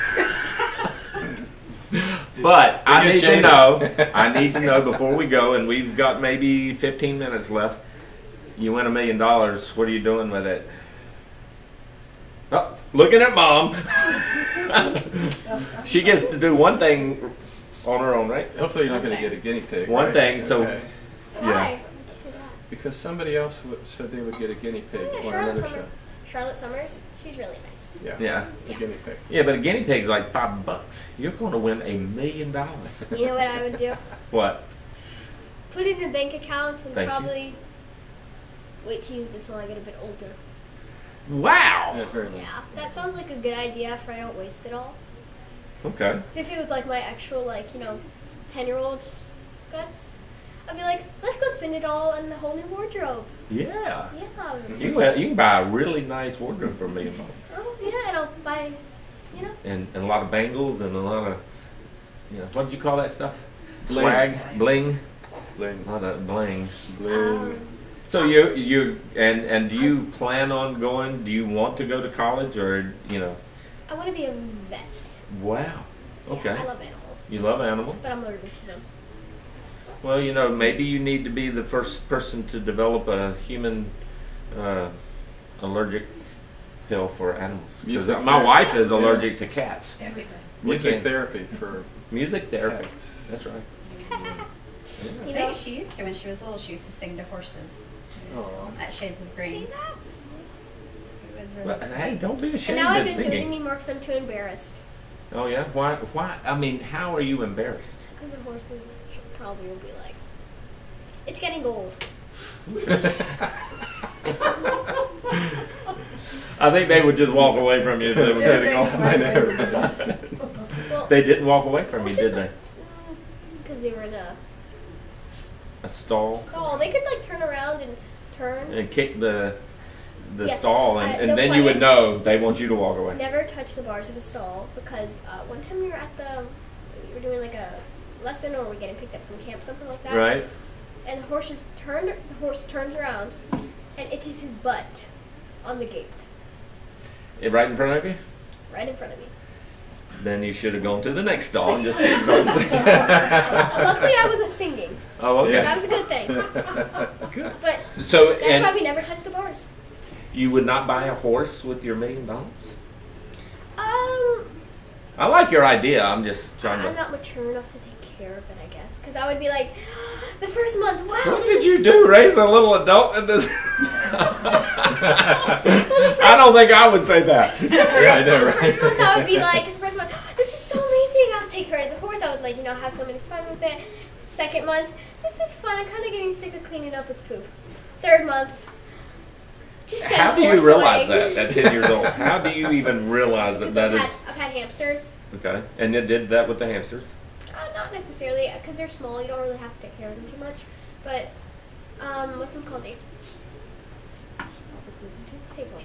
But I
You're
need to
jaded.
know. I need to know before we go, and we've got maybe fifteen minutes left. You win a million dollars. What are you doing with it? Oh, looking at mom. She gets to do one thing on her own, right?
Hopefully you're not going to get a guinea pig.
One
right?
thing, so-
Okay.
Why?
Yeah.
Why'd you say that?
Because somebody else w- said they would get a guinea pig
Oh, yeah,
on
Charlotte
another
Summer.
show.
Charlotte Summers, she's really nice.
Yeah.
Yeah.
A guinea pig.
Yeah, but a guinea pig's like five bucks. You're going to win a million dollars.
You know what I would do?
What?
Put it in a bank account and
Thank you.
probably wait to use it until I get a bit older.
Wow.
Yeah, very nice.
Yeah, that sounds like a good idea if I don't waste it all.
Okay.
'Cause if it was like my actual, like, you know, ten-year-old guts, I'd be like, let's go spend it all on a whole new wardrobe.
Yeah.
Yeah.
You can, you can buy a really nice wardrobe for a million bucks.
Oh, yeah, and I'll buy, you know.
And, and a lot of bangles and a lot of, you know, what did you call that stuff?
Bling.
Swag, bling,
Bling.
a lot of bling.
Bling.
Um,
So you you and and do you plan on going? Do you want to go to college or you know?
I want to be a vet.
Wow.
Yeah,
Okay.
I love animals,
You love animals.
but I'm allergic to them.
Well, you know, maybe you need to be the first person to develop a human uh, allergic pill for animals. 'Cause
Music
my
therapy.
wife is
Yeah.
allergic to cats.
Everything.
We
Music
can't-
therapy for
Music therapy.
pets.
That's right.
You
You
know,
know, she used to when she was little. She used to sing to horses
Aw.
at Shades of Green.
see that?
It was really
But
sweet.
hey, don't be
And
ashamed
now I
of
don't do it
singing.
anymore because I'm too embarrassed.
Oh yeah. Why? Why? I mean, how are you embarrassed?
Because the horses should- probably will be like, it's getting old.
I think they would just walk away from you if they were getting old.
I know.
Well,
They didn't walk away from you,
which
did
is
they?
like, because they were in a
A stall
stall. They could like turn around and turn.
and kick the the
Yeah,
stall, and,
uh,
and
the
then you would
funniest-
know they want you to walk away.
Never touch the bars of a stall because uh, one time we were at the, we were doing like a lesson or we were getting picked up from camp, something like that.
Right?
And the horse just turned. The horse turns around and itches his butt on the gate,
Eh, Right in front of you?
right in front of me.
Then you should have gone to the next stall and just started singing.
Luckily, I wasn't singing.
Oh, okay.
That was a good thing.
Good.
But
So,
that's why
and
we never touched the bars.
you would not buy a horse with your million dollars?
Um,
I like your idea. I'm just trying
I'm
to.
not mature enough to take care of it, I guess. Because I would be like, the first month, wow.
What
this
did
is
you do? Raise a little adult in this?
Well, the
I don't think I would say that.
Yeah, I know,
The
right?
first month I would be like, the first month, this is so amazing. I would take care of the horse. I would like, you know, have so many fun with it. Second month, this is fun. I'm kind of getting sick of cleaning up its poop. Third month, just send
How do
horse
you realize
away.
that at ten years old? How do you even realize that
Because
that
I've had,
is
I've had hamsters.
okay? And it did that with the hamsters.
Uh, not necessarily, because they're small. You don't really have to take care of them too much. But, um, what's them called? Dave? Table.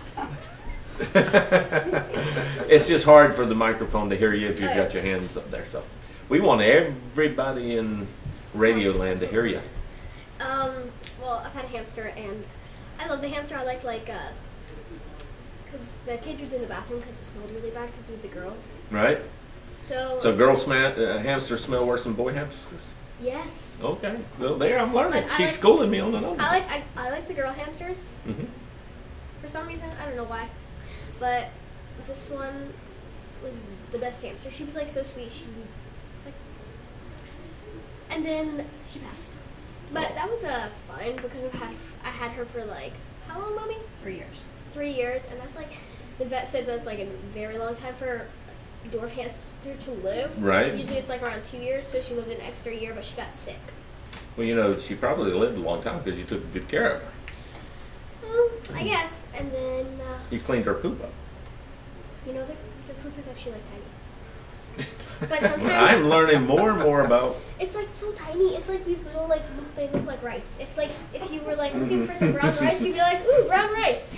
It's just hard for the microphone to hear you if you've
Oh,
got your hands up there. So we want everybody in Radio Land to hear you.
Um, well, I've had a hamster, and I love the hamster. I liked, like, uh, because the cage was in the bathroom because it smelled really bad because it was a girl.
Right?
So,
So girls smell, uh, hamsters smell worse than boy hamsters.
yes.
Okay. Well, there I'm learning.
But I
She's
like-
schooling me on another.
I like I, I like the girl hamsters
Mm-hmm.
for some reason. I don't know why. But this one was the best dancer. She was like so sweet. She like, and then she passed. But that was uh, fine because I've had I had her for like how long, mommy?
Three years.
Three years, and that's like the vet said that's like a very long time for a dwarf hamster to live.
Right.
Usually it's like around two years, so she lived an extra year, but she got sick.
Well, you know, she probably lived a long time because you took good care of her.
Mm, I guess, and then uh,
You cleaned her poop up.
you know the the poop is actually like tiny. But sometimes
I'm learning more and more about.
it's like so tiny. It's like these little like look- they look like rice. If like if you were like looking for some brown rice, you'd be like, ooh, brown rice.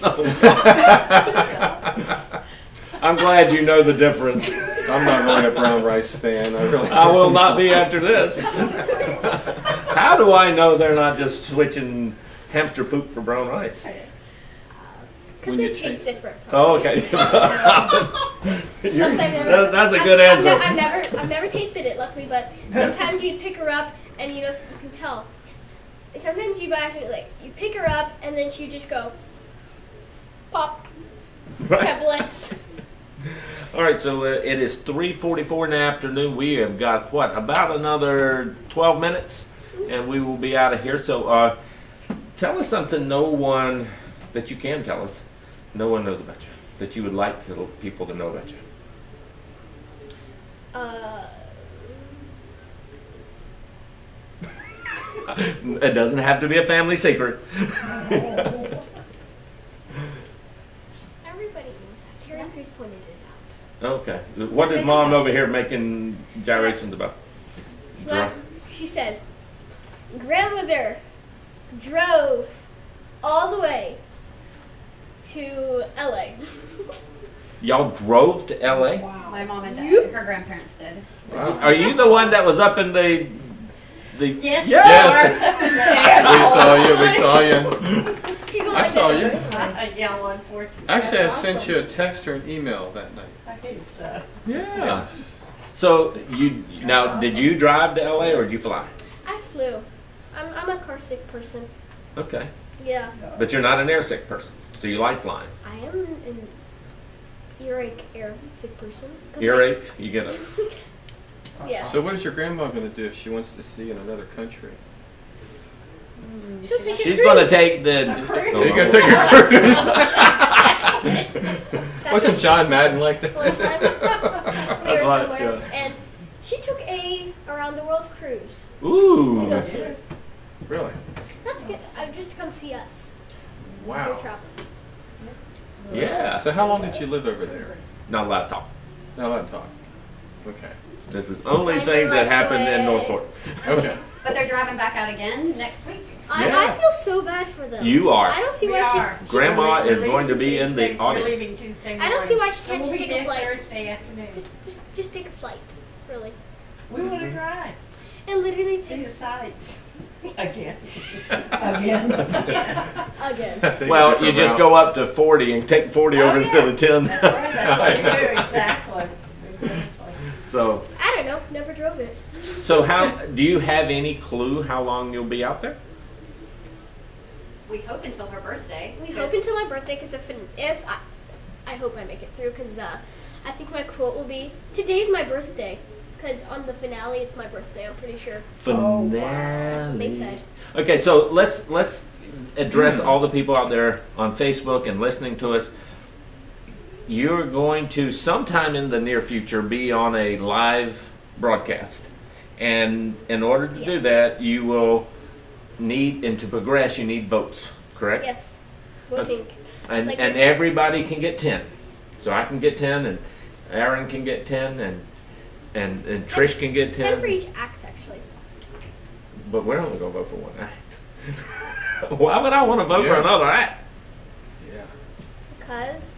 I'm glad you know the difference.
I'm not really a brown rice fan. I really.
I will not be after this. How do I know they're not just switching hamster poop for brown rice?
Because
When
they
you
taste
taste-
different.
Oh, okay. You're-
Luckily, I've never-
that- that's a good
I've,
answer.
I've, ne- I've never, I've never tasted it, luckily, but sometimes you pick her up and you know you can tell. And sometimes you actually like you pick her up and then she just go pop
Right.
peblets.
All right, so uh, it is three forty-four in the afternoon. We have got, what, about another twelve minutes, and we will be out of here. So uh, tell us something no one, that you can tell us, no one knows about you, that you would like to, people to know about you.
Uh,
It doesn't have to be a family secret.
everybody knows that. Terry Crews pointed it out.
Okay. What is Mom over here making gyrations about?
Well, she says, grandmother drove all the way to L A.
Y'all drove to L A?
My mom and dad,
You?
her grandparents did.
Wow. Are you the one that was up in the... the
Yes,
Yes.
we
We saw you. We saw you.
She's going
I saw you.
A yellow one for.
Actually, I
That's
sent
awesome.
you a text or an email that night.
I think so.
Yeah.
Yes.
So, you... Now, did you drive to L A or did you fly?
I flew. I'm, I'm a car sick person.
Okay.
Yeah.
But you're not an air sick person, so you like flying.
I am an earache air sick person. 'Cause
Earache, you get a...
my- Yeah.
So what is your grandma going to do if she wants to see in another country?
She'll take a
She's going to
cruise.
take the...
cruise.
Are you going to take a cruise? Wasn't John Madden like that?
One time we were
right,
somewhere,
yeah.
and she took a around the world cruise to
Ooh.
go see.
Really?
That's good. Uh, just to come see us. We're
Wow.
traveling.
Yeah.
So how long did you live over there?
Not allowed to talk.
Now let talk. Okay.
This is only
Sign
things
your
that
lives
happened in
away.
Northport.
Okay.
But they're driving back out again next week.
I,
Yeah.
I feel so bad for them.
You are.
I don't see
We
why
are.
she. she
Grandma
We're
is going to
leaving
be in
Tuesday-
the audience.
We're leaving Tuesday morning.
I don't see why she can't
And
just
we'll
take
be
a
there
flight.
Thursday afternoon.
Just, just, just take a flight, really,
We want to drive.
and literally
See
take
the sights. Again. Again. Again.
again.
Take a
Well, you
different
just
route.
go up to forty and take forty
Oh,
over
yeah.
instead of ten.
That's right. That's what we do. Exactly. Exactly.
So,
I don't know. Never drove it.
so how do you have any clue how long you'll be out there?
We hope until her birthday.
We
'cause
hope until my birthday, because the fin- if I, I hope I make it through, because uh, I think my quote will be, "Today's my birthday," because on the finale it's my birthday. I'm pretty sure.
Finale.
That's what they said.
Okay, so let's let's address all the people out there on Facebook and listening to us. You're going to sometime in the near future be on a live broadcast, and in order to do
Yes.
that, you will need, and to progress, you need votes. Correct?
Yes. Voting.
And
Like
and
the-
everybody can get ten. So I can get ten, and Aaron can get ten, and and and Trish can get ten.
Ten for each act, actually.
But we're only gonna vote for one act. Why would I want to vote for
Yeah.
another act?
Yeah.
Because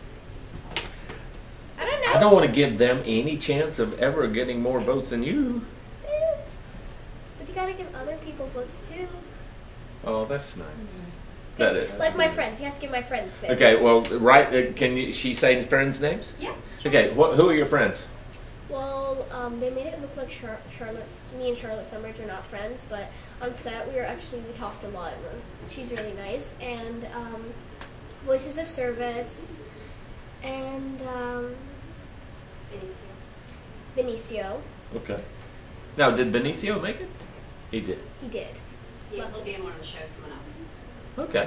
I don't know.
I don't want to give them any chance of ever getting more votes than you.
Eh. But you gotta give other people votes too.
Oh, that's nice.
That
It's
is.
like my friends. You have to give my friends. their
Okay,
votes.
well, right? uh, Can you, she say friends' names?
Yeah.
Okay, what, who are your friends?
Well, um, they made it look like Char- Charlotte's. Me and Charlotte Summers are not friends, but on set we were actually we talked a lot. And she's really nice. And um, Voices of Service, and um,
Benicio.
Benicio.
Okay. Now, did Benicio make it? He did.
He did.
He will be in one of the shows coming up.
Okay.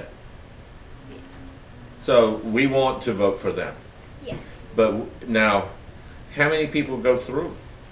So we want to vote for them.
Yes.
But w- now, how many people go through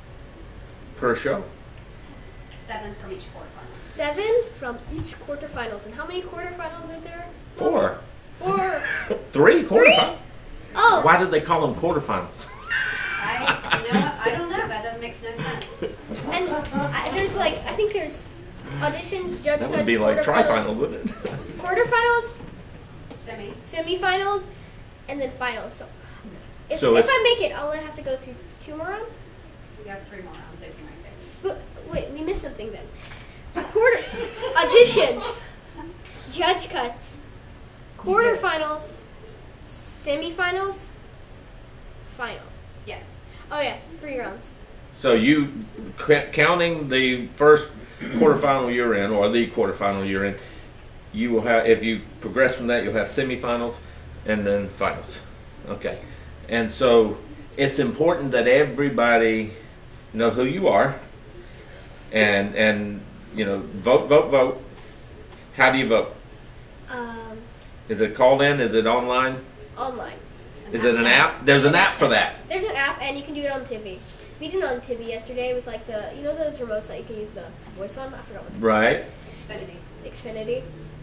per show?
Seven from each quarterfinal.
Seven from each quarterfinals. And how many quarterfinals are there?
Four.
Four.
Three quarterfinals.
Oh.
Why did they call them quarterfinals?
I, you know what? I don't know. That doesn't make no sense.
And uh, there's like, I think there's auditions, judge
That
cuts,
would be like
quarterfinals,
trifinals, wouldn't it?
quarterfinals,
Semi.
semifinals, and then finals. So if,
So
if
it's-
I make it, I'll have to go through two more rounds.
You have three more rounds if you make it.
But wait, we missed something then. Quarter auditions, judge cuts, quarterfinals, semifinals, finals.
Yes.
Oh yeah, three rounds.
So you, c- counting the first quarterfinal you're in, or the quarterfinal you're in, you will have, if you progress from that, you'll have semifinals and then finals. Okay. And so it's important that everybody know who you are and, and you know, vote, vote, vote. How do you vote?
Um,
Is it called in? Is it online?
online.
Is it an app? There's an app for that.
There's an app, and you can do it on T V. We did it on T V yesterday with like the, you know those remotes that you can use the voice on? I forgot what
Right.
Xfinity.
Xfinity.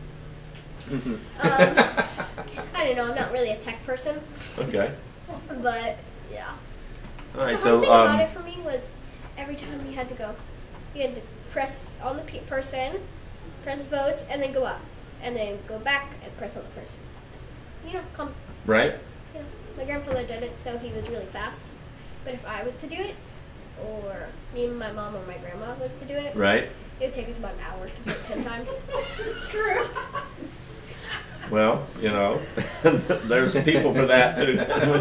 um, I don't know. I'm not really a tech person,
Okay.
but yeah.
All right.
The
So
whole thing about
um,
it for me was every time you had to go, you had to press on the pe- person, press vote, and then go up, and then go back and press on the person. You know, come.
right.
You know, my grandfather did it, so he was really fast. But if I was to do it, or me and my mom or my grandma was to do it,
Right.
it would take us about an hour to do it ten times. It's true.
Well, you know, there's people for that too.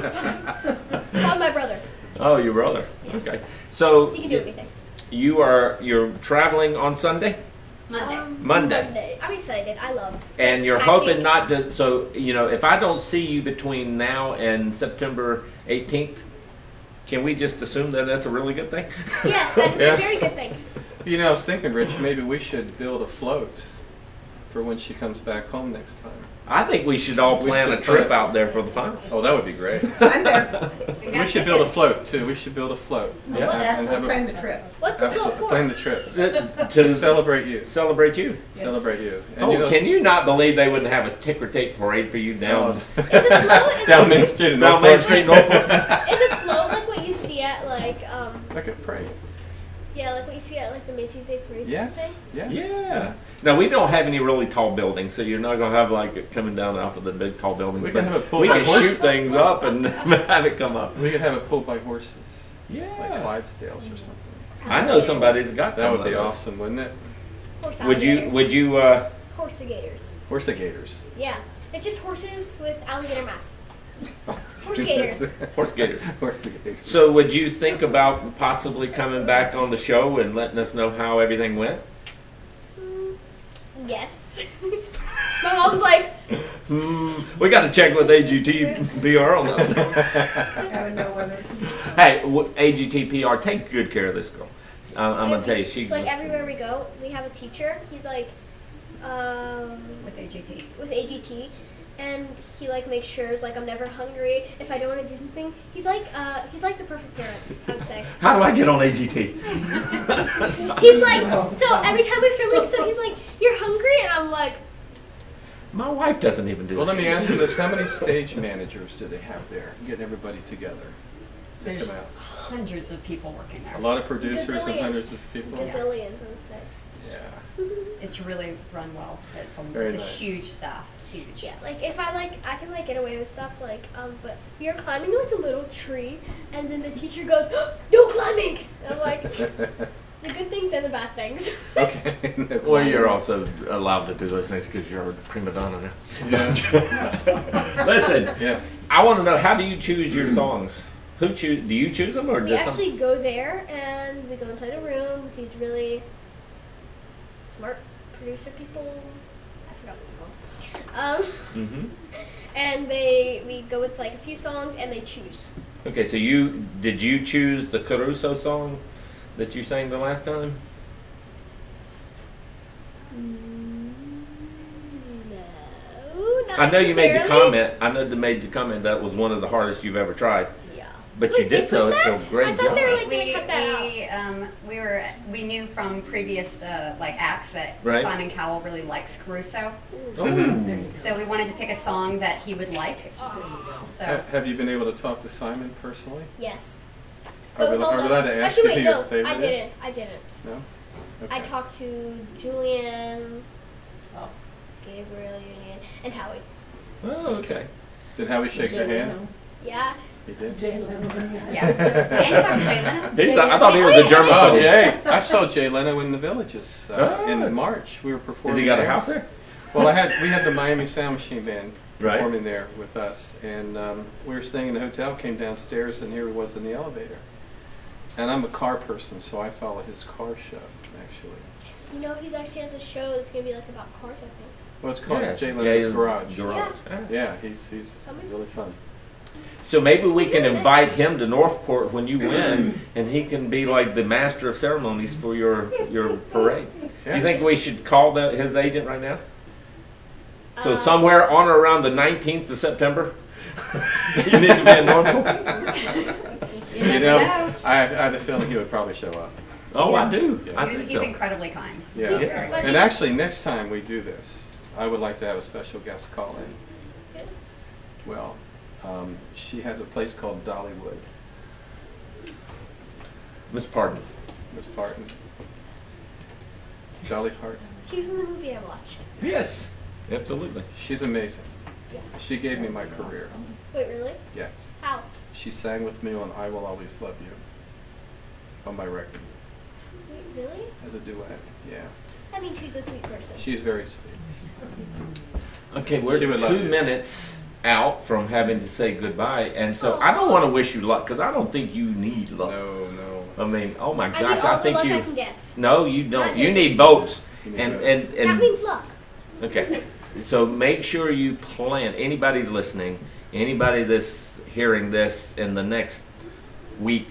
Call my brother.
Oh, your brother. Okay. So
He can do anything.
you are you're traveling on Sunday,
Monday.
Um,
Monday.
Monday. I'm excited. I love.
and
like,
you're
packing.
hoping not to. So you know, if I don't see you between now and September eighteenth, can we just assume that that's a really good thing?
Yes, that is
Yeah.
a very good thing.
You know, I was thinking, Rich, maybe we should build a float for when she comes back home next time.
I think we should all
We
plan
should
a trip
put-
out there for the finals.
Oh, that would be great.
I'm there.
We should build a float too. We should build a float.
Yeah.
Well,
And have
after
a-
plan the trip.
What's the float
Absolutely.
for?
Plan the trip.
To
To celebrate you.
celebrate you.
Yes.
Celebrate you. And
Oh,
you know-
can you not believe they wouldn't have a ticker tape parade for you down
Oh.
Is the float? Is
Down
it,
Main Street in
down Main
Norfolk.
Street, Norfolk?
is it float like what you see at like um
Like a parade.
yeah like what you see at like the Macy's Day Parade
Yeah.
thing?
Yeah.
Yeah. Now we don't have any really tall buildings, so you're not gonna have like it coming down off of the big tall buildings.
We can
but
have it pulled
we
by
can
horses.
shoot things up and have it come up.
We could have it pulled by horses. Like
Yeah.
Clydesdales or something.
I know somebody's got
That
some
would be
of those.
awesome, wouldn't it?
Horse
Would you?
alligators.
Would you? Uh,
Horse-gators.
Horse-gators.
Yeah, it's just horses with alligator masks. Horse-gators.
horse gators.
Horse-gators.
So would you think about possibly coming back on the show and letting us know how everything went?
Mm, yes. My mom's like,
Hmm, we got to check with A G T P R on that.
Gotta know whether.
Hey, w- A G T P R, take good care of this girl. I'm, I'm gonna tell you, she.
like everywhere we go, we have a teacher. He's like, um,
With A G T.
with A G T, and he like makes sure like I'm never hungry. If I don't want to do something, he's like, uh, he's like the perfect parent, I would say.
How do I get on A G T?
He's like, so every time we're filming, so he's like, you're hungry, and I'm like,
My wife doesn't even do
Well,
that.
let me ask you this. How many stage managers do they have there? Getting everybody together to
There's
come out.
hundreds of people working there.
A lot of producers and
Gazillion.
hundreds of people.
Yeah.
gazillions, I would say.
Yeah.
It's really run well. It's a,
Very
it's a
nice.
huge staff. Huge.
Yeah, like if I like, I can like get away with stuff like, um, but you're climbing like a little tree, and then the teacher goes, no climbing. And I'm like, the good things and the bad things.
Okay. No
Well,
problem.
you're also allowed to do those things because you're a prima donna now.
Yeah.
Listen,
Yes.
I want to know, how do you choose your songs? Who choose? Do you choose them or
We
just
actually go there and we go inside a room with these really smart producer people. I forgot what they're called. Um,
Mm-hmm.
and they we go with like a few songs, and they choose.
Okay, so you did you choose the Caruso song that you sang the last time?
No, not
I know you made the
necessarily.
comment. I know you made the comment that was one of the hardest you've ever tried.
Yeah.
But you
Wait,
did
they
so.
put
It's a
that?
great
I thought
job.
they were like
We,
gonna cut that
we, um, we were, we knew from previous, uh, like acts that
Right.
Simon Cowell really likes Caruso.
Oh.
So we wanted to pick a song that he would like. So,
Ha- Have you been able to talk to Simon personally?
Yes.
Are we,
But hold
are we
on.
allowed to ask
Actually,
you
wait,
who
no,
your favorite
I
is?
didn't. I didn't.
No?
I
Okay.
talked to Julian, oh, Gabriel, Union, and Howie.
Oh, okay.
Did Howie shake your hand?
Yeah.
He did?
Jay Leno.
yeah. And you talked to Jay Leno?
He's, I thought he was
Oh,
a
yeah.
German.
Oh, Jay. I saw Jay Leno in the Villages uh,
Ah.
in March. We were performing
Has he got
there.
a house there?
Well, I had we had the Miami Sound Machine Band
Right.
performing there with us, and um, we were staying in the hotel. Came downstairs, and here he was in the elevator. And I'm a car person, so I follow his car show actually.
You know, he actually has a show that's gonna be like about cars, I think.
Well, it's called
Yeah,
Jay Leno's
Jay's
Garage.
Garage. Ah.
Yeah, he's he's
Somebody's-
really fun.
So maybe we
He's
can
really
invite
nice.
him to Northport when you win, and he can be like the master of ceremonies for your your parade.
Yeah.
You think we should call the, his agent right now? So
Uh,
somewhere on or around the nineteenth of September, you need to be in Northport.
You,
You
never
know,
know.
I, I had a feeling he would probably show up.
Oh, I do. I
He's,
think
he's
so.
incredibly kind.
Yeah.
Yeah.
But
And
he-
actually, next time we do this, I would like to have a special guest call in.
Good.
Well, um, she has a place called Dollywood,
Miss Pardon.
Miss Parton. Dolly Parton.
She was in the movie I watched.
Yes, absolutely.
She's amazing.
Yeah.
She gave me my career.
Wait, really?
Yes.
How?
She sang with me on I Will Always Love You on my record
Wait, really?
as a duet. Yeah.
I mean, she's a sweet person.
She's very sweet.
Okay, we're
She would love
two
you.
minutes out from having to say goodbye, and so I don't want to wish you luck because I don't think you need luck.
No, no.
I mean, oh my
I
gosh,
need all
I
the
think
luck
you.
I can get.
No, you don't.
Not
You
yet.
need votes,
You need
and
votes.
and and.
That means luck.
Okay, so make sure you plan. Anybody's listening, anybody that's hearing this in the next week,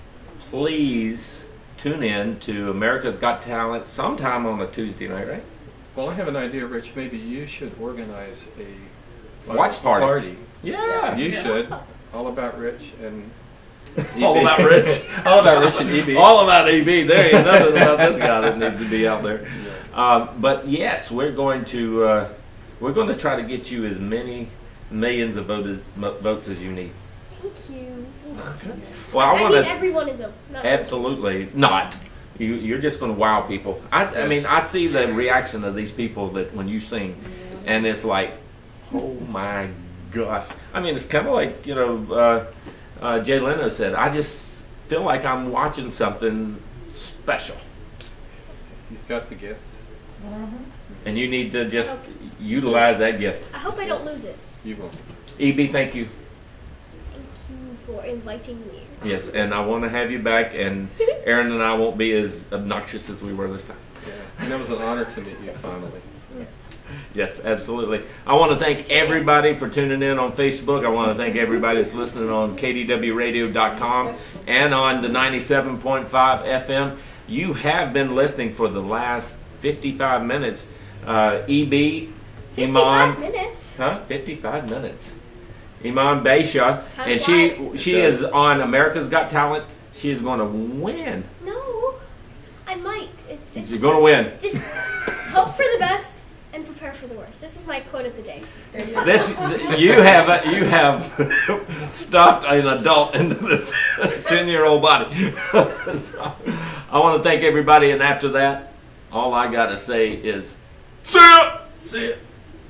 please tune in to America's Got Talent sometime on a Tuesday night, right?
Well, I have an idea, Rich. Maybe you should organize a
Watch
finals
party. Yeah.
You should. All about Rich and E
All
B.
about Rich.
All about Rich and E B.
All about E B. There ain't nothing about this guy that needs to be out there. Um, but yes, we're going to uh, we're going to try to get you as many millions of votes votes as you need.
Thank you.
Well, I,
I
want
need
to
every one of them. Not
absolutely not. You, you're just going to wow people. I, I mean, I see the reaction of these people that when you sing, and it's like, oh my gosh. I mean, it's kind of like, you know, uh, uh, Jay Leno said, I just feel like I'm watching something special.
You've got the gift.
And you need to just utilize that gift.
I hope I don't lose it.
You will.
E B, thank you.
Thank you for inviting me.
Yes, and I want to have you back, and Aaron and I won't be as obnoxious as we were this time.
Yeah. And it was an honor to meet you finally.
Yes.
Yes, absolutely. I want to thank everybody for tuning in on Facebook. I want to thank everybody that's listening on K D W radio dot com and on the ninety-seven point five F M. You have been listening for the last fifty-five minutes. Uh, E B,
fifty-five
Emanne,
minutes.
huh? fifty-five minutes. Emanne Beasha,
Time
and she
flies.
she is on America's Got Talent. She is going to win.
No, I might. It's, it's
You're going to win.
just hope for the best and prepare for the worst. This is my quote of the day.
This you have you have stuffed an adult into this ten-year-old body. So, I want to thank everybody, and after that, all I got to say is, see ya, see ya,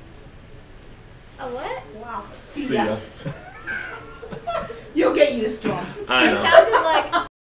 A what?
Wow.
see ya.
You'll get used to them.
I
It
know.
sounded like